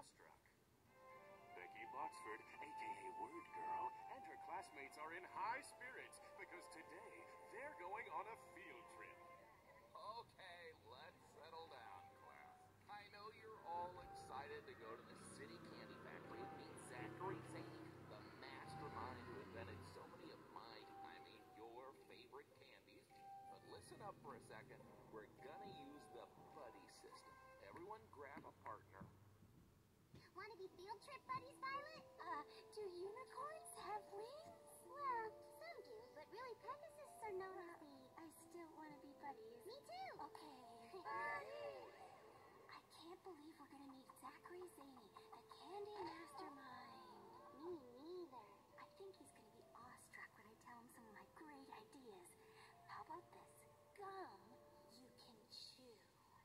awestruck. Becky Botsford, aka wordgirl, and her classmates are in high spirits because today they're going on a field trip. Okay, let's settle down, class. I know you're all excited to go to the city candy factory and meet Zachary Zany, the mastermind who invented so many of your favorite candies. But listen up for a second. We're gonna use the buddy system. Everyone grab a partner. Want to be field trip buddies, Violet? Do unicorns have wings? Well, some do, but really Pegasuses are known to be... I still want to be buddies. Me too! Okay. I can't believe we're gonna meet Zachary Zany, the candy mastermind. Me neither. I think he's gonna be awestruck when I tell him some of my great ideas. How about this? Gum you can chew.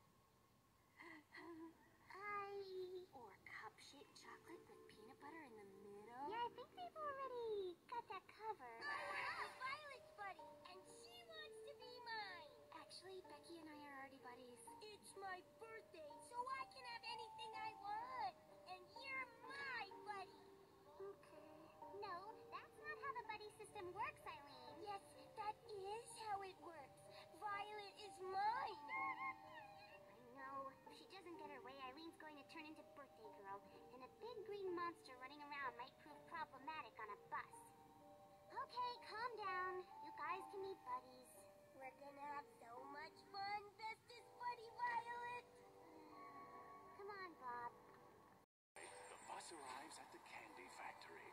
Or cup-shaped chocolate with peanut butter in the middle. Yeah, I think they've already got that covered. I'm Violet's buddy, and she wants to be mine. Actually, Becky and I are already buddies. It's my birthday, so I can have anything I want. And you're my buddy. Okay. No, that's not how the buddy system works, Eileen. Yes, that is how it works. Violet is mine. No, if she doesn't get her way, Eileen's going to turn into Birthday Girl, and a big green monster running around might prove problematic on a bus. Okay, calm down. You guys can be buddies. We're gonna have so much fun, bestest buddy Violet! Come on, Bob. The bus arrives at the candy factory.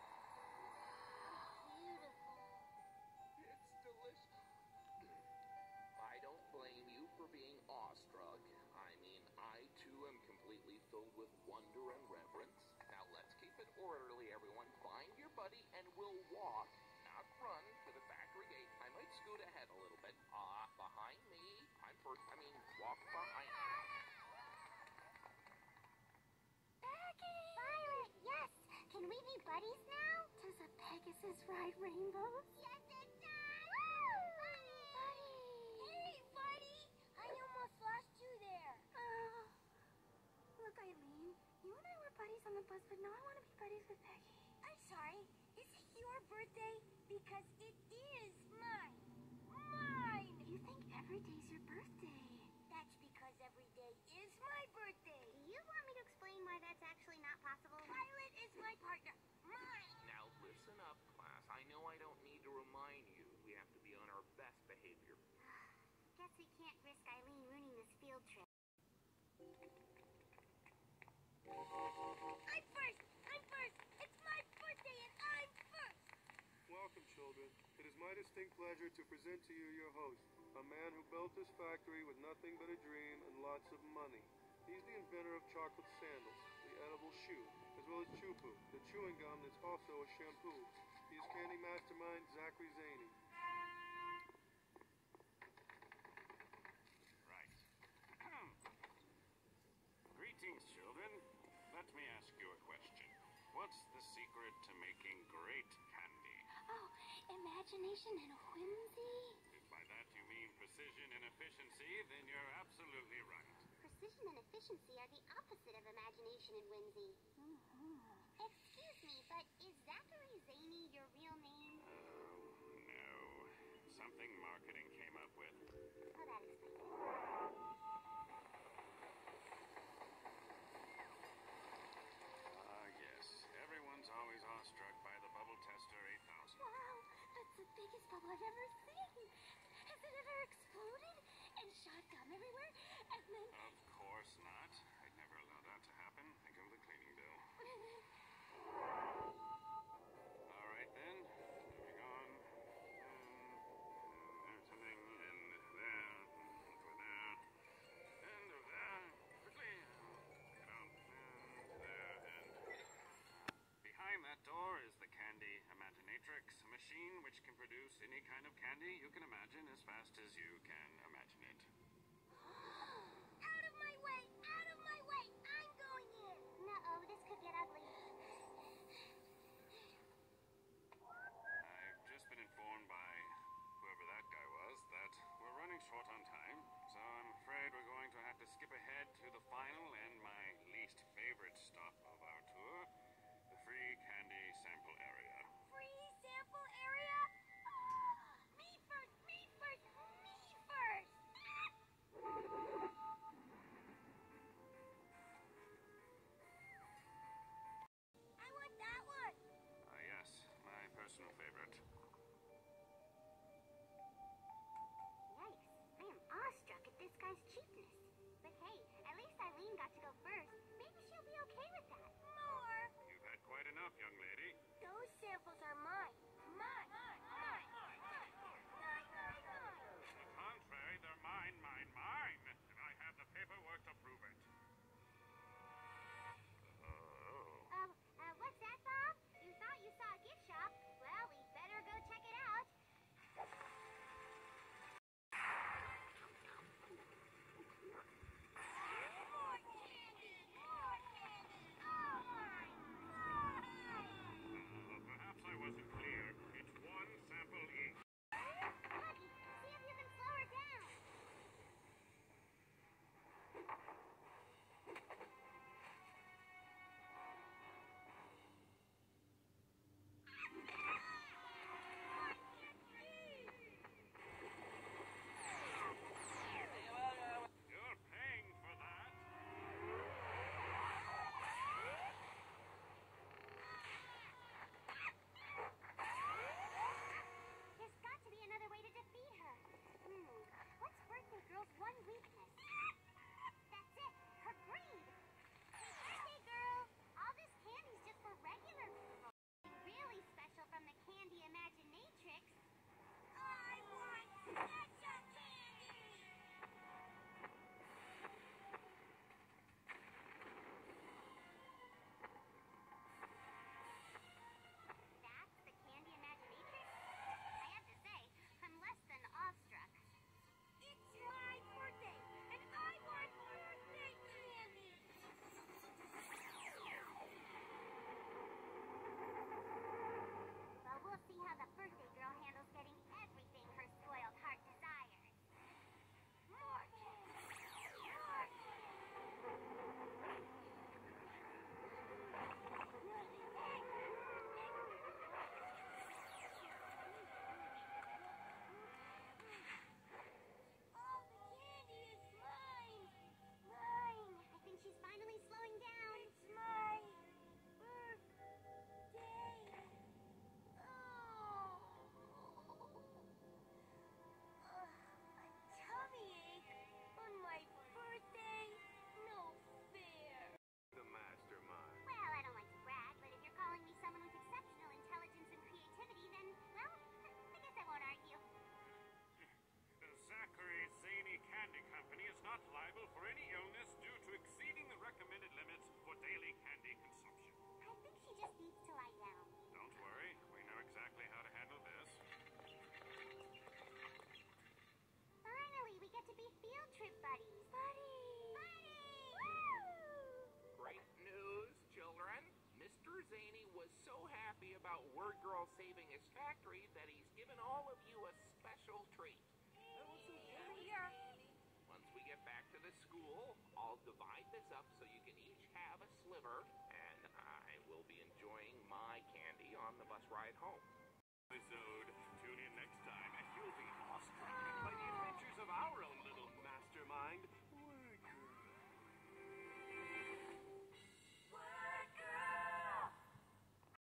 Beautiful. It's delicious. I don't blame you for being awestruck. I too am completely filled with wonder and reverence. Now let's keep it orderly, everyone. Find your buddy and we'll walk, not run, to the factory gate. I might scoot ahead a little bit. Behind me. Walk behind me. Becky! Violet, yes! Can we be buddies now? Does a Pegasus ride rainbows? Yes, it does! Woo! Buddy! Hey, buddy! I almost lost you there. Look, Eileen, you and I were buddies on the bus, but now I want to be buddies with Becky. I'm sorry. Is it your birthday? Because it is mine. Mine! You think every day's your birthday. That's because every day is my birthday. Do you want me to explain why that's actually not possible? Violet is my partner. Mine! Now listen up, class. I know I don't need to remind you. We have to be on our best behavior. Guess we can't risk Eileen ruining this field trip. I'm first! I'm first! It's my birthday and I'm first! Welcome, children. It is my distinct pleasure to present to you your host, a man who built this factory with nothing but a dream and lots of money. He's the inventor of chocolate sandals, the edible shoe, as well as Chew-Poo, the chewing gum that's also a shampoo. He is candy mastermind Zachary Zany. Right. Greetings, children. Let me ask you a question. What's the secret to making great candy? Oh, imagination and whimsy. If by that you mean precision and efficiency, then you're absolutely right. Precision and efficiency are the opposite of imagination and whimsy. Excuse me, but is Zachary Zany your real name? Oh, no. Something marketing came up with. Oh, that explains it. Yes. Everyone's always awestruck by the Bubble Tester 8000. Wow, that's the biggest bubble I've ever seen. Has it ever exploded and shot gum everywhere? And then... Of course not. I'd never allow that to happen. Think of the cleaning bill. All right, then. Moving on. There's something, and there, over there, and over there. Quickly. Get on. And there, and... Behind that door is the Candy Imaginatrix, a machine which can produce any kind of candy favorite stop of our tour, the free candy sample area. Free sample area? Oh, me first, me first, me first! I want that one! Ah, yes, my personal favorite. Yikes, I am awestruck at this guy's cheapness. But hey, at least Eileen got to go first. Maybe she'll be okay with that. More! You've had quite enough, young lady. Those samples are mine. Mine! Mine! Mine! Mine! Mine! Mine! To the contrary, they're mine, mine, mine. And I have the paperwork to prove it. Oh. What's that, Bob? You thought you saw a gift shop? Well, we better go check it out. More candy! More candy! Oh my God! Perhaps I wasn't clear. It's one sample each. Buddy, see if you can slow her down. You're paying for that. There's got to be another way to defeat her. What's birthday girl's one weakness? That's it, her greed. Hey, birthday girl, all this candy's just for regular people. Really special from the Candy Imaginatrix. I want special candy! That's the Candy Imaginatrix? I have to say, I'm less than awestruck. It's my birthday, and I want birthday candy! Well, we'll see how the birthday girl handles getting everything her spoiled heart desires. More candy! More All the candy is mine! Mine! I think she's finally slowing down. It's my birthday. Oh. A tummy ache on my birthday? No fair. The mastermind. Well, I don't like to brag, but if you're calling me someone with exceptional intelligence and creativity, then, well, I guess I won't argue. Zachary's Zany Candy Company is not liable for any illness due to exceeding the recommended limits for daily candy consumption. I think she just needs to lie down. Don't worry, we know exactly how to handle this. Finally, we get to be field trip buddies. Buddies! Buddies! Great news, children. Mr. Zany was so happy about wordgirl saving his factory that he's given all of you a special treat. Once we get back to the school, I'll divide this up so you can each have a sliver, and I will be enjoying my candy on the bus ride home.